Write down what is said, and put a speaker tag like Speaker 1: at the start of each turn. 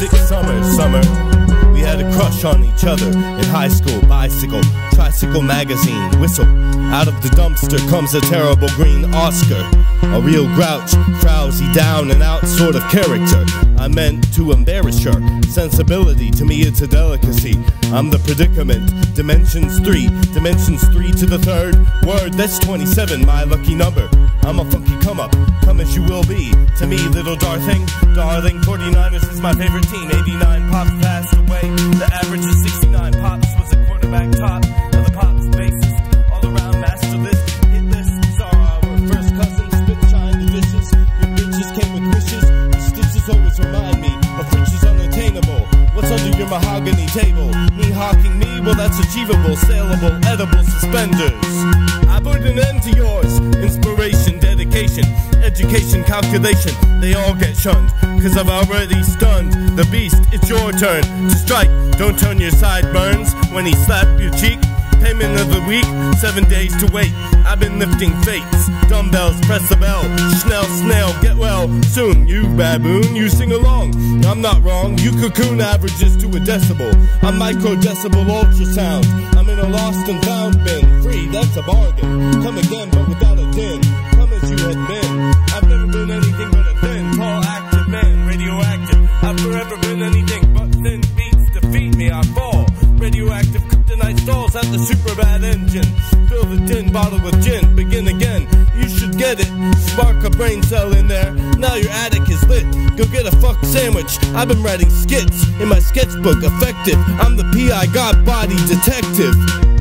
Speaker 1: sick summer. We had a crush on each other in high school. Bicycle, tricycle magazine, whistle. Out of the dumpster comes a terrible green Oscar. A real grouch, frowsy, down and out sort of character. I meant to embarrass her. Sensibility, to me it's a delicacy. I'm the predicament. Dimensions 3 to the third word. That's 27, my lucky number. I'm a funky come up, come as you will be. To me, little darling, 49ers is my favorite team. 89 Pops passed away, the average is 69. Pops was a quarterback top of the Pops bassist, all around master list, hit list. Saw our first cousin spit shine the dishes. Your bitches came with wishes. The stitches always remind me of riches unattainable. What's under your mahogany table? Me hawking me? Well, that's achievable, saleable, edible suspenders. I put an end to yours. Inspiration, dedication, education, calculation, they all get shunned, cause I've already stunned the beast. It's your turn to strike. Don't turn your sideburns when he slapped your cheek. Payment of the week, 7 days to wait. I've been lifting fates, dumbbells, press the bell. Schnell, snail, get well soon. You baboon, you sing along. I'm not wrong, you cocoon averages to a decibel. I'm microdecibel ultrasound. I'm in a lost and found bin. Free, that's a bargain. Come again, but without a din. Come as you had been. I've never been anything but a thin, tall, active man. Radioactive, I've forever been anything but thin. Beats defeat me, I fall. Radioactive kryptonite stalls at the super bad engine. Fill the tin bottle with gin, begin again. You should get it, spark a brain cell in there. Now your attic is lit, go get a fuck sandwich. I've been writing skits in my sketchbook, effective. I'm the P.I. God body detective.